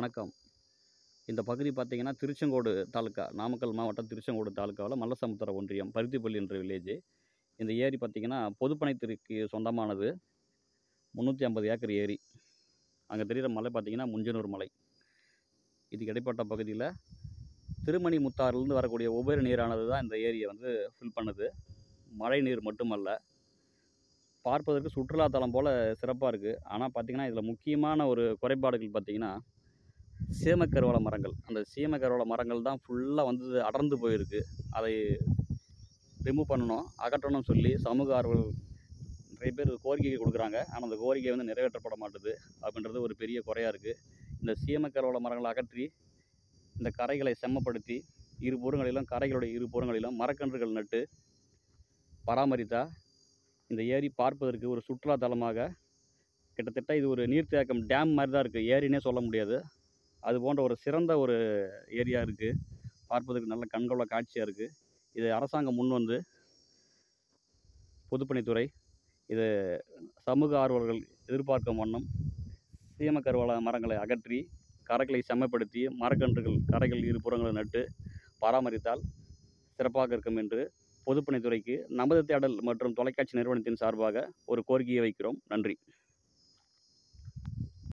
வணக்கம். இந்த பகுதி பார்த்தீங்கன்னா, திருச்செங்கோடு தாலுக்கா, நாமக்கல் மாவட்டம் திருச்செங்கோடு தாலுக்காவுல மல்லசமுத்திரம் ஒன்றியம், பருத்திப்பள்ளி என்ற வில்லேஜு. இந்த ஏரி பார்த்தீங்கன்னா, பொதுப்பணித்துறைக்கு சொந்தமானது. 350 ஏக்கர் ஏரி. அங்க தெரியிற மலை பார்த்தீங்கன்னா, முஞ்சனூர் மலை. இதுக்கு இடைப்பட்ட பகுதியில திருமணி முத்தாறுலேருந்து வரக்கூடிய உபரி நீரானது தான் இந்த ஏரிய வந்து ஃபில் பண்ணுது. மழை நீர் மட்டுமல்ல. பார்ப்பதற்கு சுற்றுலா தலம் போல சிறப்பா இருக்கு. ஆனா பார்த்தீங்கன்னா, இதில முக்கியமான ஒரு குறைபாடுகள் பார்த்தீங்கன்னா, சீமக்கருவேல மரங்கள். அந்த சீமக்கருவேல மரங்கள் தான் ஃபுல்லா வந்து அடர்ந்து போயிருக்கு. அதை ரிமூவ் பண்ணணும், அகற்றணும்னு சொல்லி சமூக ஆர்வலர்கள் நிறைய பேர் கோரிக்கை குடுக்குறாங்க. ஆனா, அந்த கோரிக்கை வந்து நிறைவேற்றப்பட மாட்டுது. அப்படின்றது ஒரு பெரிய குறையா இருக்கு. இந்த சீமக்கருவேல மரங்கள அகற்றி, இந்த கரைகளை செம்மப்படுத்தி, கரைகளுடைய இருபுறங்களிலும் மரக்கன்றுகள் நட்டு பராமரித்தா, இந்த ஏரி பார்ப்பதற்கு ஒரு சுற்றுலா தலமாக கிட்டத்தட்ட இது ஒரு நீர்த்தேக்கம் டேம் மாரி தான் இருக்கு. ஏரின்னே சொல்ல முடியாது. அது போன்ற ஒரு சிறந்த ஒரு ஏரியா இருக்கு. பார்ப்பதற்கு நல்ல கண்கொள்ளா காட்சியா இருக்கு. இதை அரசாங்கம் முன்வந்து பொதுப்பணித்துறை இது சமூக ஆர்வலர்கள் எதிர்பார்க்கும் வண்ணம் சீமக்கருவேல மரங்களை அகற்றி, கரைகளை செம்மைப்படுத்தி, மரக்கன்றுகள் கரைகள் இருபுறங்களும் நட்டு பராமரித்தால் சிறப்பாக இருக்கும் என்று பொதுப்பணித்துறைக்கு நமது தேடல் மற்றும் தொலைக்காட்சி நிறுவனத்தின் சார்பாக ஒரு கோரிக்கையை வைக்கிறோம். நன்றி.